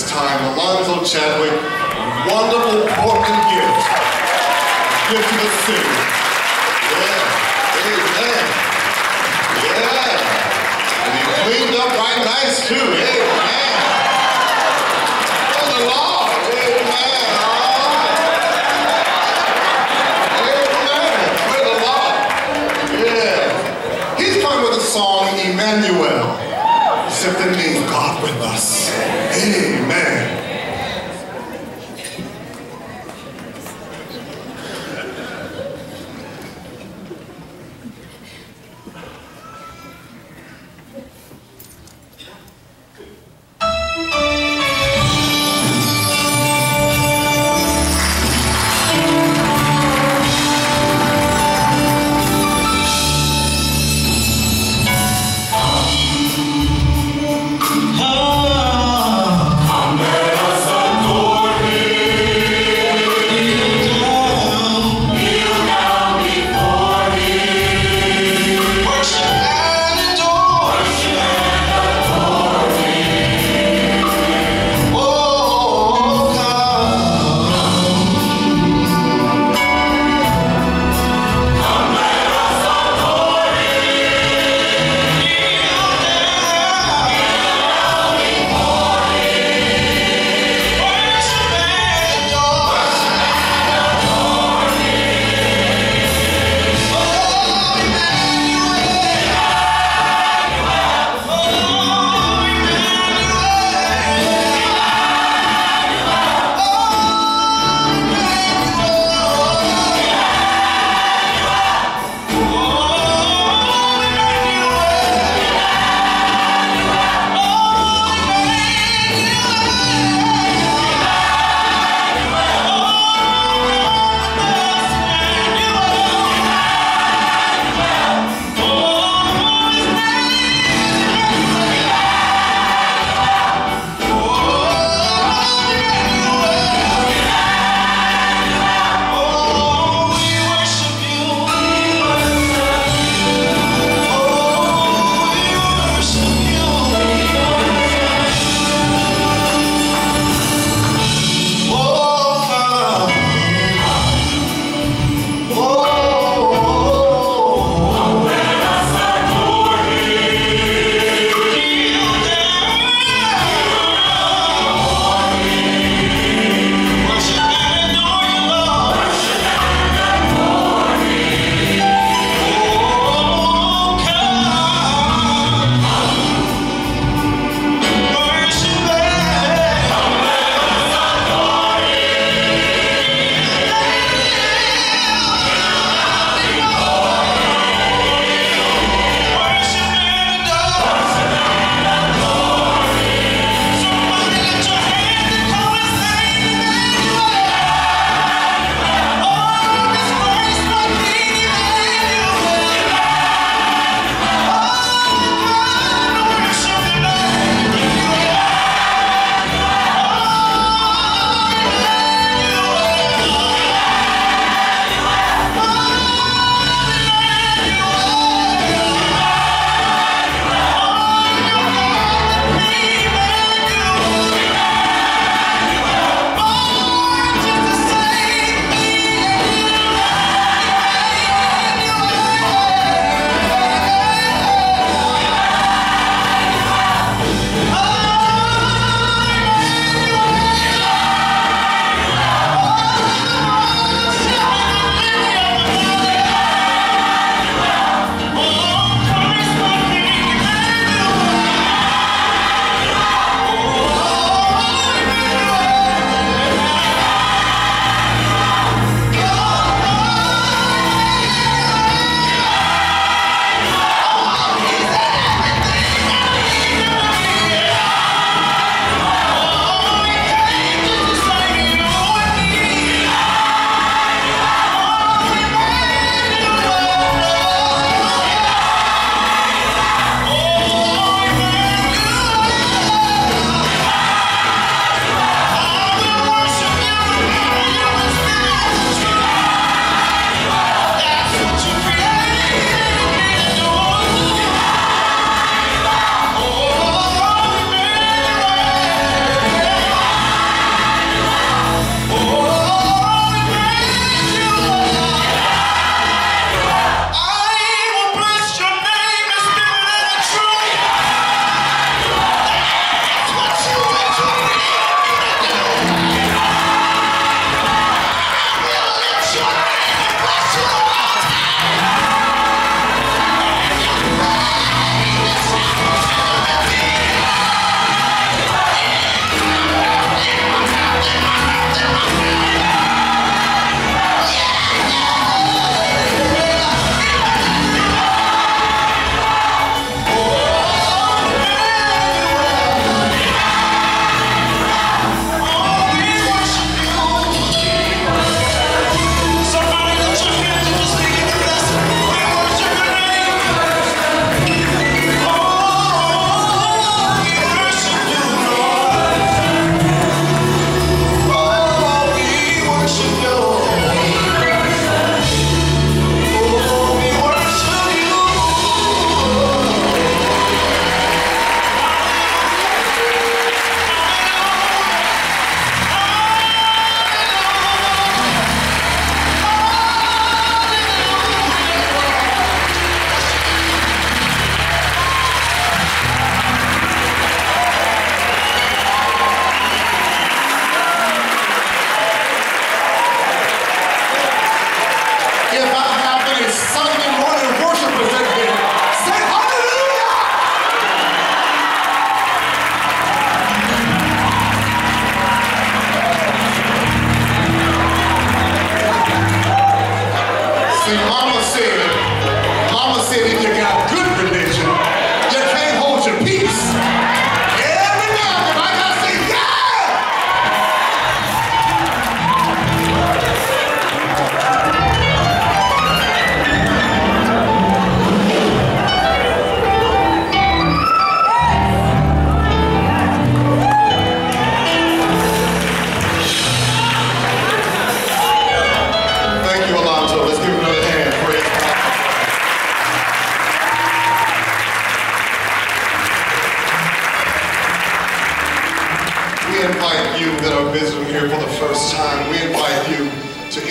this time, Alonzo Chadwick, wonderful Portland gift. Gift to the city. Yeah, amen. Yeah. And he cleaned up right nice too, amen. Praise the Lord, amen. Amen, praise the Lord. Yeah. He's coming with a song, Emmanuel. Simply means God with us. Amen. Amen.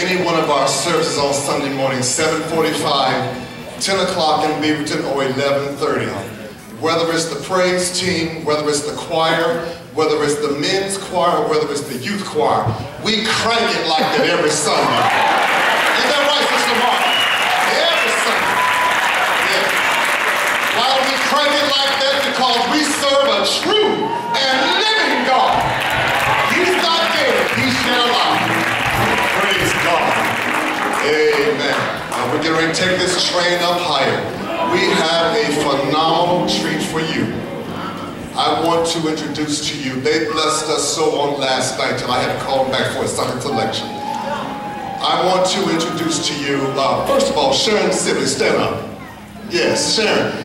any one of our services on Sunday morning, 7:45, 10 o'clock in Beaverton, or 11:30. Whether it's the praise team, whether it's the choir, whether it's the men's choir, or whether it's the youth choir, we crank it like that every Sunday. Is that right, Sister Martha? Every Sunday. Yeah. Why do we crank it like that? Because we serve a true and living God. He's not dead, he shall live. Praise God. Amen. Now we're getting ready to take this train up higher. We have a phenomenal treat for you. I want to introduce to you, they blessed us so on last night till I had to call them back for a Sunday selection. I want to introduce to you, first of all, Sharon Sibley, stand up. Yes, Sharon.